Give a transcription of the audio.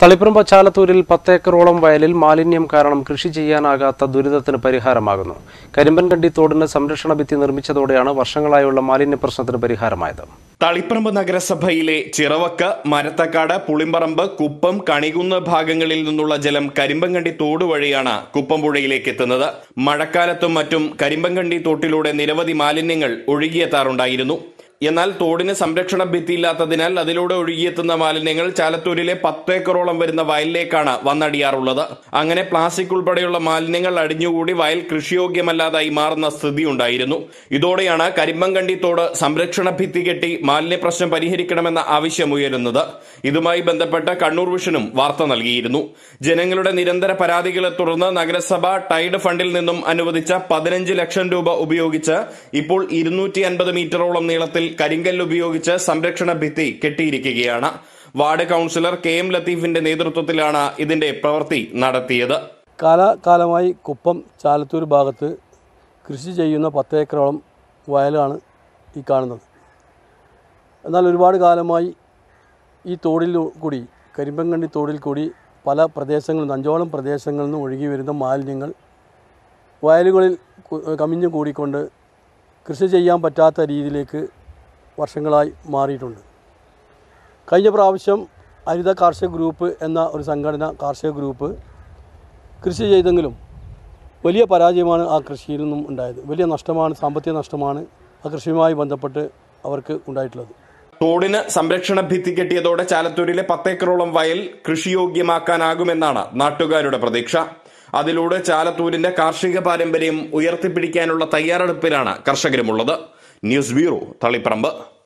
തളിപ്പറമ്പ് ചാലത്തൂരിൽ 10 ഏക്കറോളം വയലിൽ മാലിന്യം കാരണം കൃഷി ചെയ്യാനാകാത്ത ദുരിതത്തിന് പരിഹാരമാകുന്നു. കരിമ്പൻകണ്ടി തോടിന് സംരക്ഷണ ഭിത്തി നിർമ്മിച്ചതോടെയാണ് വർഷങ്ങളായുള്ള മാലിന്യ പ്രശ്നത്തിന് പരിഹാരമായത്. തളിപ്പറമ്പ് നഗരസഭയിലെ ചിറവക്ക്, മരത്തക്കാട്, പുളിമ്പറമ്പ്, കുപ്പം, കണികുന്ന് ഭാഗങ്ങളിൽ നിന്നുള്ള ജലം കരിമ്പൻകണ്ടി തോട് വഴിയാണ് കുപ്പം പുഴയിലേക്ക് എത്തുന്നത്. മഴക്കാലത്തും മറ്റും കരിമ്പൻകണ്ടി തോട്ടിലൂടെ നിരവധി മാലിന്യങ്ങൾ ഒഴുകിയെത്താറുണ്ടായിരുന്നു. എന്നാൽ തോടിന് സംരക്ഷണ ഭിത്തിയില്ലാത്തതിനാൽ അതിലൂടെ ഒഴുകിയെത്തുന്ന മാലിന്യങ്ങൾ ചാലത്തൂരിലെ 10 ഏക്കറോളം വരുന്ന വയലിലേക്കാണ് വന്നടിയാറുള്ളത്. അങ്ങനെ പ്ലാസ്റ്റിക് ഉൾപ്പെടെയുള്ള മാലിന്യങ്ങൾ അടിഞ്ഞുകൂടി വയൽ കൃഷിയോഗ്യമല്ലാതായി മാറുന്ന സ്ഥിതി ഉണ്ടായിരുന്നു. ഇതോടെയാണ് കരിമ്പൻകണ്ടി തോട് സംരക്ഷണ ഭിത്തി കെട്ടി മാലിന്യ പ്രശ്നം പരിഹരിക്കണമെന്ന ആവശ്യമുയരുന്നത്. ഇതുമായി ബന്ധപ്പെട്ട് കണ്ണൂർ വിഷനും വാർത്ത നൽകിയിരുന്നു. ജനങ്ങളുടെ നിരന്തര പരാതികളെ തുടർന്ന് നഗരസഭ ടൈഡ് ഫണ്ടിൽ നിന്നും അനുവദിച്ച 15 ലക്ഷം രൂപ ഉപയോഗിച്ച് ഇപ്പോൾ 250 മീറ്ററോളം നീളത്തിൽ കരിങ്കല്ല് ഉപയോഗിച്ച് സംരക്ഷണ ഭിത്തി കെട്ടിയിരിക്കുകയാണ്. വാർഡ് കൌൺസിലർ KM ലത്തീഫിന്റെ നേതൃത്വത്തിലാണ് ഇതിന്റെ പ്രവൃത്തി നടത്തിയത്. കാലകാലമായി കുപ്പം ചാലത്തൂർ ഭാഗത്ത് കൃഷി ചെയ്യുന്ന 10 ഏക്കറോളം വയലാണ് ഈ കാണുന്നത്. എന്നാൽ ഒരുപാട് കാലമായി ഈ തോടിൽ കൂടി, കരിമ്പൻകണ്ടി തോടിൽ കൂടി പല പ്രദേശങ്ങളിൽ നിന്ന്, 5ഓളം പ്രദേശങ്ങളിൽ നിന്ന് ഒഴുകി വരുന്ന മാലിന്യങ്ങൾ വയലുകളിൽ കമിഞ്ഞു കൂടിക്കൊണ്ട് കൃഷി ചെയ്യാൻ പറ്റാത്ത രീതിയിലേക്ക് വർഷങ്ങളായി മാറിയിട്ടുണ്ട്. കഴിഞ്ഞ പ്രാവശ്യം ഹരിത കാർഷിക ഗ്രൂപ്പ് എന്ന ഒരു സംഘടന, കാർഷിക ഗ്രൂപ്പ് കൃഷി ചെയ്തെങ്കിലും വലിയ പരാജയമാണ് ആ കൃഷിയിൽ നിന്നും ഉണ്ടായത്. വലിയ നഷ്ടമാണ്, സാമ്പത്തിക നഷ്ടമാണ് ആ കൃഷിയുമായി ബന്ധപ്പെട്ട് അവർക്ക് ഉണ്ടായിട്ടുള്ളത്. തോടിന് സംരക്ഷണ ഭിത്തി കെട്ടിയതോടെ ചാലത്തൂരിലെ 10 ഏക്കറോളം വയൽ കൃഷിയോഗ്യമാക്കാനാകുമെന്നാണ് നാട്ടുകാരുടെ പ്രതീക്ഷ. അതിലൂടെ ചാലത്തൂരിന്റെ കാർഷിക പാരമ്പര്യം ഉയർത്തിപ്പിടിക്കാനുള്ള തയ്യാറെടുപ്പിലാണ് കർഷകരുമുള്ളത്. News bureau, Taliparamba.